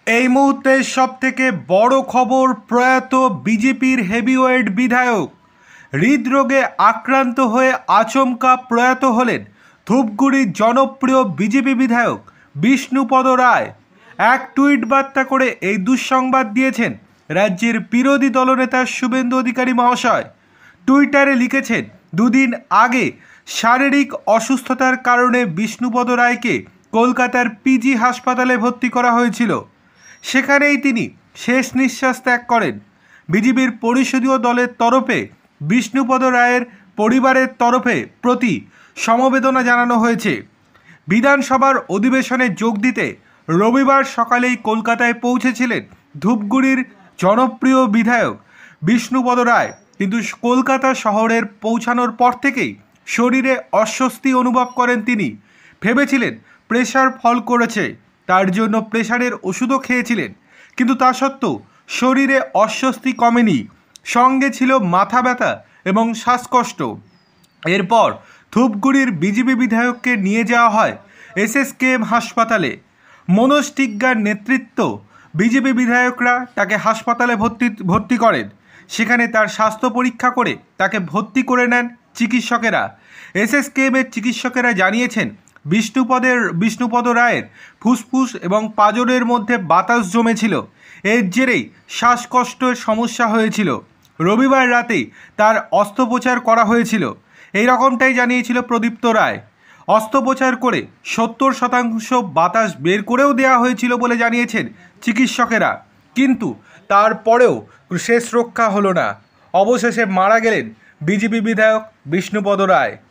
এই মুহূর্তে সবথেকে বড় খবর, প্রয়াত বিজেপির হেভিওয়েট বিধায়ক হৃদরোগে আক্রান্ত হয়ে আচমকা প্রয়াত হলেন ধূপগুড়ির জনপ্রিয় বিজেপি বিধায়ক বিষ্ণুপদ রায়। এক টুইট বার্তা করে এই দুঃসংবাদ দিয়েছেন রাজ্যের বিরোধী দলনেতা শুভেন্দু অধিকারী মহাশয়। টুইটারে লিখেছেন, দুদিন আগে শারীরিক অসুস্থতার কারণে বিষ্ণুপদ রায়কে কলকাতার পিজি হাসপাতালে ভর্তি করা হয়েছিল। সেখানেই তিনি শেষ নিঃশ্বাস ত্যাগ করেন। বিজেপির পরিষদীয় দলের তরফে বিষ্ণুপদ রায়ের পরিবারের তরফে প্রতি সমবেদনা জানানো হয়েছে। বিধানসভার অধিবেশনে যোগ দিতে রবিবার সকালেই কলকাতায় পৌঁছেছিলেন ধূপগুড়ির জনপ্রিয় বিধায়ক বিষ্ণুপদ রায়, কিন্তু কলকাতা শহরের পৌঁছানোর পর থেকেই শরীরে অস্বস্তি অনুভব করেন তিনি। ভেবেছিলেন প্রেশার ফল করেছে, তার জন্য প্রেশারের ওষুধও খেয়েছিলেন, কিন্তু তা সত্ত্বেও শরীরে অস্বস্তি কমেনি, সঙ্গে ছিল মাথা ব্যথা এবং শ্বাসকষ্ট। এরপর ধূপগুড়ির বিজেপি বিধায়ককে নিয়ে যাওয়া হয় এসএসকেএম হাসপাতালে। মনস্টিজ্ঞার নেতৃত্ব বিজেপি বিধায়করা তাকে হাসপাতালে ভর্তি করেন। সেখানে তার স্বাস্থ্য পরীক্ষা করে তাকে ভর্তি করে নেন চিকিৎসকেরা। এসএসকেএমের চিকিৎসকেরা জানিয়েছেন, বিষ্ণুপদ রায়ের ফুসফুস এবং পাঁজরের মধ্যে বাতাস জমেছিল। এর জেরেই শ্বাসকষ্টের সমস্যা হয়েছিল। রবিবার রাতেই তার অস্ত্রোপচার করা হয়েছিল, এই রকমটাই জানিয়েছিল প্রদীপ্ত রায়। অস্ত্রোপচার করে 70% বাতাস বের করেও দেওয়া হয়েছিল বলে জানিয়েছেন চিকিৎসকেরা, কিন্তু তারপরেও শেষ রক্ষা হলো না। অবশেষে মারা গেলেন বিজেপি বিধায়ক বিষ্ণুপদ রায়।